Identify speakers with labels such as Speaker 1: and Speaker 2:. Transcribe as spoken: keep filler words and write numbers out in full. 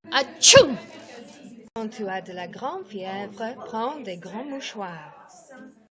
Speaker 1: Atchoum! Quand tu as de la grande fièvre, prends des grands mouchoirs.